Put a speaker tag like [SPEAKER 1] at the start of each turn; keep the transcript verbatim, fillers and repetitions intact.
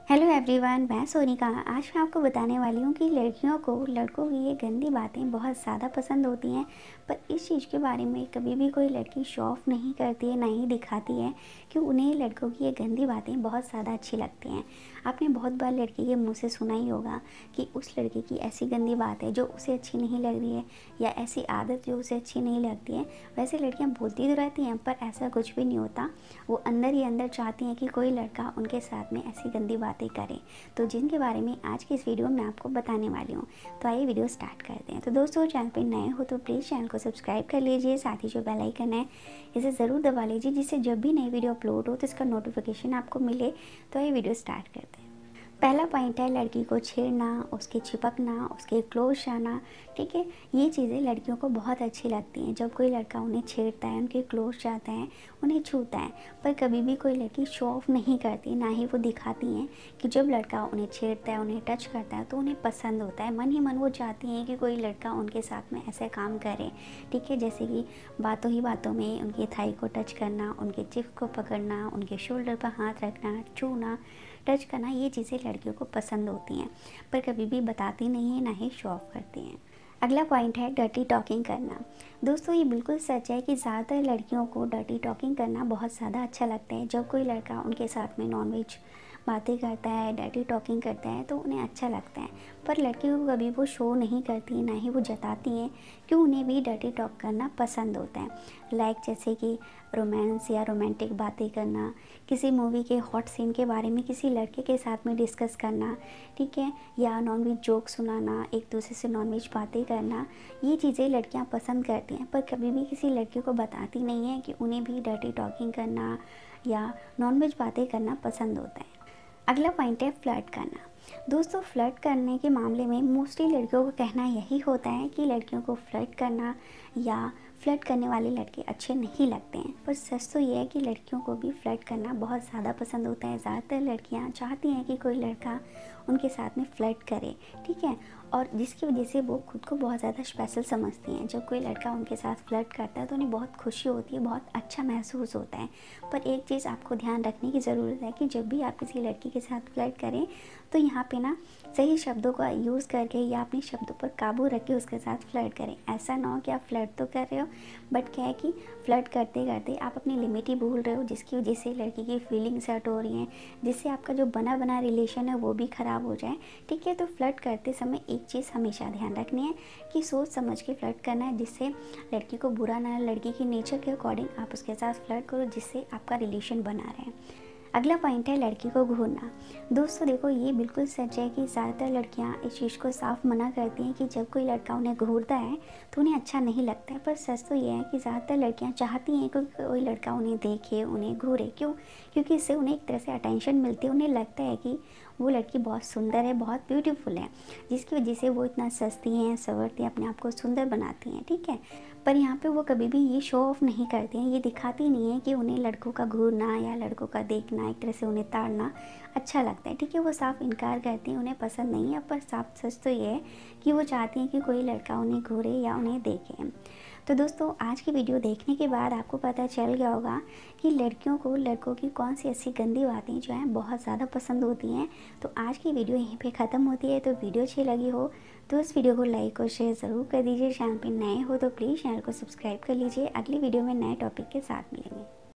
[SPEAKER 1] Hello everyone, मैं सोनिका। आज मैं आपको बताने वाली हूँ कि लड़कियों को लड़कों की ये गंदी बातें बहुत ज़्यादा पसंद होती हैं। पर इस चीज़ के बारे में कभी भी कोई लड़की शो ऑफ नहीं करती है, ना ही दिखाती है कि उन्हें लड़कों की ये गंदी बातें बहुत ज़्यादा अच्छी लगती हैं। आपने बहुत बार लड़की के मुँह से सुना ही होगा कि उस लड़के की ऐसी गंदी बात है जो उसे अच्छी नहीं लग रही है, या ऐसी आदत जो उसे अच्छी नहीं लगती है। वैसे लड़कियाँ बोलती तो रहती हैं, पर ऐसा कुछ भी नहीं होता। वो अंदर ही अंदर चाहती हैं कि कोई लड़का उनके साथ में ऐसी गंदी बातें करें, तो जिनके बारे में आज की इस वीडियो में मैं आपको बताने वाली हूँ। तो आइए वीडियो स्टार्ट करते हैं। तो दोस्तों, चैनल पे नए हो तो प्लीज़ चैनल को सब्सक्राइब कर लीजिए, साथ ही जो बेल आइकन है इसे ज़रूर दबा लीजिए, जिससे जब भी नई वीडियो अपलोड हो तो इसका नोटिफिकेशन आपको मिले। तो आइए वीडियो स्टार्ट करते हैं। पहला पॉइंट है लड़की को छेड़ना, उसके चिपकना, उसके क्लोज आना। ठीक है, ये चीज़ें लड़कियों को बहुत अच्छी लगती हैं। जब कोई लड़का उन्हें छेड़ता है, उनके क्लोज जाता है, उन्हें छूता है। पर कभी भी कोई लड़की शो ऑफ नहीं करती, ना ही वो दिखाती हैं कि जब लड़का उन्हें छेड़ता है, उन्हें टच करता है तो उन्हें पसंद होता है। मन ही मन वो चाहती हैं कि कोई लड़का उनके साथ में ऐसे काम करे। ठीक है, जैसे कि बातों ही बातों में उनकी थाई को टच करना, उनके चिप को पकड़ना, उनके शोल्डर पर हाथ रखना, छूना, टच करना, ये चीज़ें लड़कियों को पसंद होती हैं। पर कभी भी बताती नहीं है, ना ही शो ऑफ करती हैं। अगला पॉइंट है डर्टी टॉकिंग करना। दोस्तों, ये बिल्कुल सच है कि ज़्यादातर लड़कियों को डर्टी टॉकिंग करना बहुत ज़्यादा अच्छा लगता है। जब कोई लड़का उनके साथ में नॉनवेज बातें करता है, डर्टी टॉकिंग करता है, तो उन्हें अच्छा लगता है। पर लड़कियों को कभी वो शो नहीं करती, ना ही वो जताती हैं कि उन्हें भी डर्टी टॉक करना पसंद होता है। लाइक जैसे कि रोमांस या रोमांटिक बातें करना, किसी मूवी के हॉट सीन के बारे में किसी लड़के के साथ में डिस्कस करना, ठीक है, या नॉनवेज जोक सुनाना, एक दूसरे से नॉनवेज बातें करना, ये चीज़ें लड़कियां पसंद करती हैं। पर कभी भी किसी लड़के को बताती नहीं है कि उन्हें भी डर्टी टॉकिंग करना या नॉनवेज बातें करना पसंद होता है। अगला पॉइंट है फ्लर्ट करना। दोस्तों, फ्लर्ट करने के मामले में मोस्टली लड़कियों का कहना यही होता है कि लड़कियों को फ्लर्ट करना या फ्लर्ट करने वाले लड़के अच्छे नहीं लगते हैं। पर सच तो ये है कि लड़कियों को भी फ्लर्ट करना बहुत ज़्यादा पसंद होता है। ज़्यादातर लड़कियां चाहती हैं कि कोई लड़का उनके साथ में फ्लर्ट करे, ठीक है, और जिसकी वजह से वो खुद को बहुत ज़्यादा स्पेशल समझती हैं। जब कोई लड़का उनके साथ फ्लर्ट करता है तो उन्हें बहुत खुशी होती है, बहुत अच्छा महसूस होता है। पर एक चीज़ आपको ध्यान रखने की ज़रूरत है कि जब भी आप किसी लड़की के साथ फ्लर्ट करें तो यहाँ पे ना सही शब्दों का यूज़ करके या अपने शब्दों पर काबू रख के उसके साथ फ्लर्ट करें। ऐसा ना हो कि आप फ्लर्ट तो कर रहे हो, बट क्या है कि फ्लर्ट करते करते आप अपनी लिमिट ही भूल रहे हो, जिसकी वजह से लड़की की फीलिंग्स हर्ट हो रही हैं, जिससे आपका जो बना बना रिलेशन है वो भी ख़राब हो जाए। ठीक है, तो फ्लर्ट करते समय एक चीज़ हमेशा ध्यान रखनी है कि सोच समझ के फ्लर्ट करना है, जिससे लड़की को बुरा ना, लड़की की नेचर के अकॉर्डिंग आप उसके साथ फ्लर्ट करो, जिससे आपका रिलेशन बना रहे। अगला पॉइंट है लड़की को घूरना। दोस्तों देखो, ये बिल्कुल सच है कि ज़्यादातर लड़कियां इस चीज़ को साफ मना करती हैं कि जब कोई लड़का उन्हें घूरता है तो उन्हें अच्छा नहीं लगता है। पर सच तो ये है कि ज़्यादातर लड़कियां चाहती हैं कि कोई लड़का उन्हें देखे, उन्हें घूरे। क्यों? क्योंकि इससे उन्हें एक तरह से अटेंशन मिलती है। उन्हें लगता है कि वो लड़की बहुत सुंदर है, बहुत ब्यूटीफुल है, जिसकी वजह से वो इतना सजती हैं, संवरती हैं, अपने आप को सुंदर बनाती हैं। ठीक है, पर यहाँ पे वो कभी भी ये शो ऑफ नहीं करती हैं, ये दिखाती नहीं है कि उन्हें लड़कों का घूरना या लड़कों का देखना, एक तरह से उन्हें ताड़ना अच्छा लगता है। ठीक है, वो साफ इनकार करती हैं, उन्हें पसंद नहीं है। पर साफ सच तो ये है कि वो चाहती हैं कि कोई लड़का उन्हें घूरे या उन्हें देखे। तो दोस्तों, आज की वीडियो देखने के बाद आपको पता चल गया होगा कि लड़कियों को लड़कों की कौन सी ऐसी गंदी बातें जो हैं बहुत ज़्यादा पसंद होती हैं। तो आज की वीडियो यहीं पे ख़त्म होती है। तो वीडियो अच्छी लगी हो तो इस वीडियो को लाइक और शेयर ज़रूर कर दीजिए। चैनल पे नए हो तो प्लीज़ चैनल को सब्सक्राइब कर लीजिए। अगली वीडियो में नए टॉपिक के साथ मिलेंगे।